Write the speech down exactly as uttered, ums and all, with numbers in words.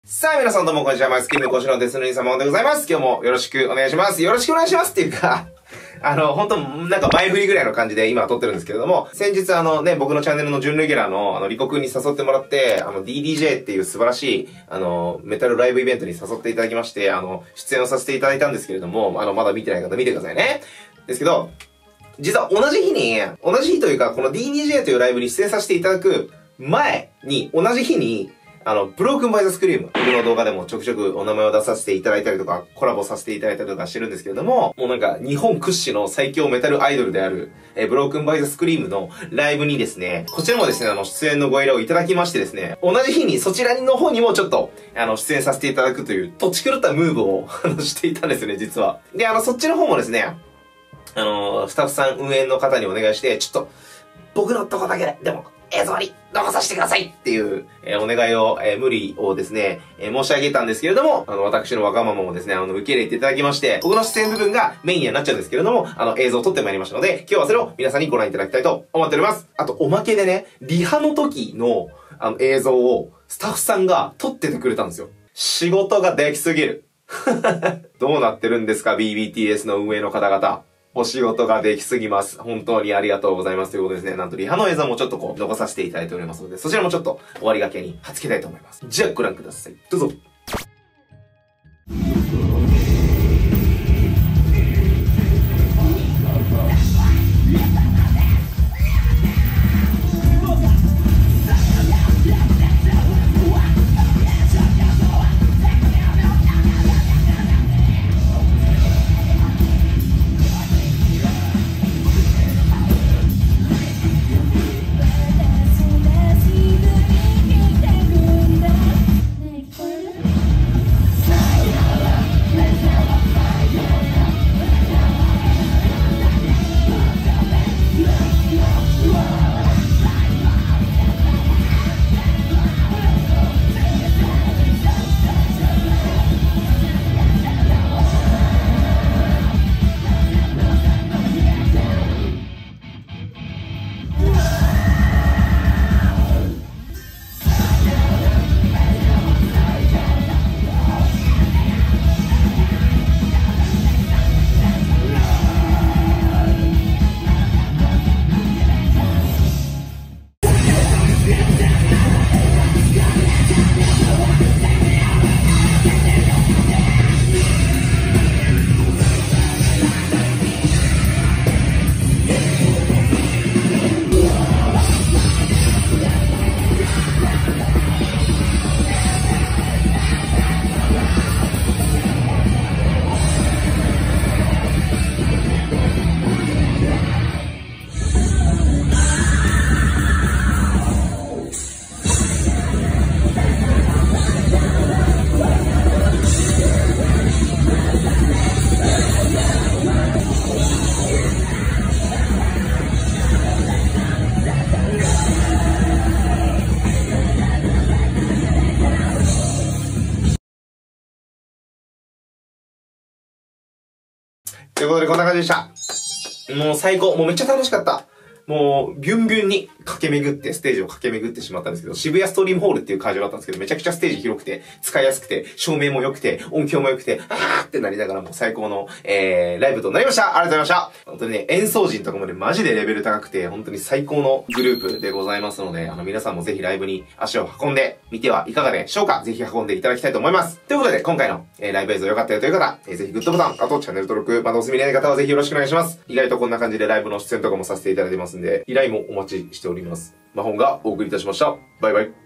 さあ皆さんどうもこんにちは。マイスキンの講師のデスヌニ様でございます。今日もよろしくお願いします。よろしくお願いしますっていうか、あの、本当なんか前振りぐらいの感じで今は撮ってるんですけれども、先日あのね、僕のチャンネルの準レギュラーのあの、リコ君に誘ってもらって、あの、ディーディージェー っていう素晴らしい、あの、メタルライブイベントに誘っていただきまして、あの、出演をさせていただいたんですけれども、あの、まだ見てない方見てくださいね。ですけど、実は同じ日に、同じ日というか、この ディーディージェー というライブに出演させていただく前に、同じ日に、あの、ブロークンバイザスクリーム。僕の動画でもちょくちょくお名前を出させていただいたりとか、コラボさせていただいたりとかしてるんですけれども、もうなんか、日本屈指の最強メタルアイドルである、え、ブロークンバイザスクリームのライブにですね、こちらもですね、あの、出演のご依頼をいただきましてですね、同じ日にそちらの方にもちょっと、あの、出演させていただくという、土地狂ったムーブを、あの、していたんですよね、実は。で、あの、そっちの方もですね、あの、スタッフさん運営の方にお願いして、ちょっと、僕のとこだけで、でも、映像に残させてくださいっていう、えー、お願いを、えー、無理をですね、えー、申し上げたんですけれども、あの、私のわがままもですね、あの、受け入れていただきまして、僕の出演部分がメインにはなっちゃうんですけれども、あの、映像を撮ってまいりましたので、今日はそれを皆さんにご覧いただきたいと思っております。あと、おまけでね、リハの時の、あの、映像を、スタッフさんが撮っててくれたんですよ。仕事ができすぎる。どうなってるんですか ビービーティーエス の運営の方々。お仕事ができすぎます。本当にありがとうございます。ということですね。なんとリハの映像もちょっとこう、残させていただいておりますので、そちらもちょっと終わりがけに貼っつけたいと思います。じゃあご覧ください。どうぞ。ということでこんな感じでした。もう最高。もうめっちゃ楽しかった。もう、ビュンビュンに駆け巡って、ステージを駆け巡ってしまったんですけど、渋谷ストリームホールっていう会場だったんですけど、めちゃくちゃステージ広くて、使いやすくて、照明も良くて、音響も良くて、あーってなりながらもう最高の、えー、ライブとなりました。ありがとうございました。本当にね、演奏陣とかもね、マジでレベル高くて、本当に最高のグループでございますので、あの、皆さんもぜひライブに足を運んでみてはいかがでしょうか。ぜひ運んでいただきたいと思います。ということで、今回の、えー、ライブ映像良かったよという方、えー、ぜひグッドボタン、あとチャンネル登録、まだお済みない方はぜひよろしくお願いします。意外とこんな感じでライブの出演とかもさせていただいてますんで、依頼もお待ちしております。マホンがお送りいたしました。バイバイ。